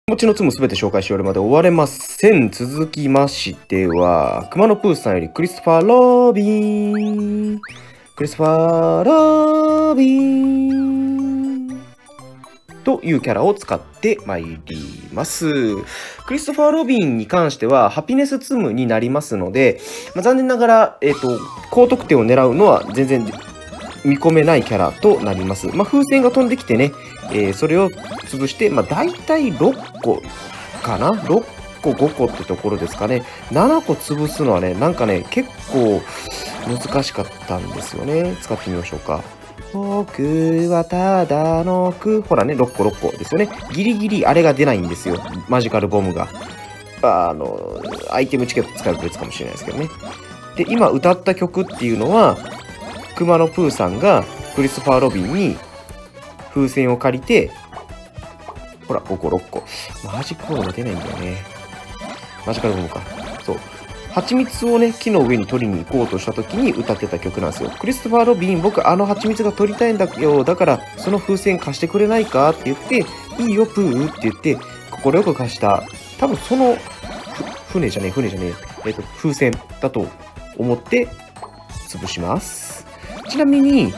持ちのツムすべて紹介し終わるまで終われません。続きましては、熊野プーさんよりクリストファー・ロビン。クリストファー・ロビン。というキャラを使ってまいります。クリストファー・ロビンに関しては、ハピネスツムになりますので、残念ながら、高得点を狙うのは全然見込めないキャラとなります。風船が飛んできてね、それを潰して、大体6個かな ?6 個、5個ってところですかね。7個潰すのはね、なんかね、結構難しかったんですよね。使ってみましょうか。僕はただのほらね、6個6個ですよね。ギリギリあれが出ないんですよ。マジカルボムが。アイテムチケット使うと別かもしれないですけどね。で、今歌った曲っていうのは、熊野プーさんがクリストファー・ロビンに風船を借りて、ほら、5個、6個。マジカルボムが出ないんだよね。マジカルボムか。そう。蜂蜜をね、木の上に取りに行こうとした時に歌ってた曲なんですよ。クリストファー・ロビン、僕あの蜂蜜が取りたいんだよ。だから、その風船貸してくれないかって言って、いいよ、プーって言って、快く貸した。多分その、船じゃねえ。風船だと思って潰します。ちなみに、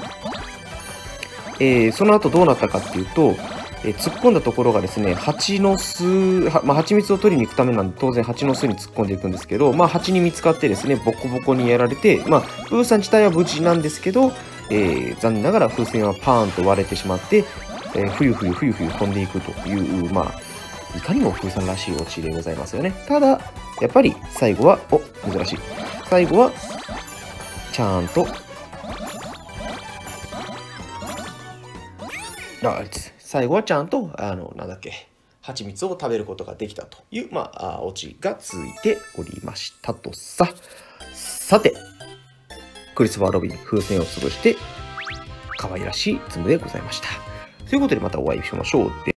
その後どうなったかっていうと、突っ込んだところがですね、蜂の巣、蜂蜜を取りに行くためなんで、当然蜂の巣に突っ込んでいくんですけど、蜂に見つかってですね、ボコボコにやられて、プーさん自体は無事なんですけど、残念ながら風船はパーンと割れてしまって、ふゆふゆ飛んでいくという、いかにも風さんらしいオチでございますよね。ただ、やっぱり最後は、珍しい。最後は、ちゃんと、最後はちゃんと、蜂蜜を食べることができたという、オチがついておりましたとさ。さて、クリストファー・ロビン、風船を潰して、可愛らしいツムでございました。ということでまたお会いしましょう。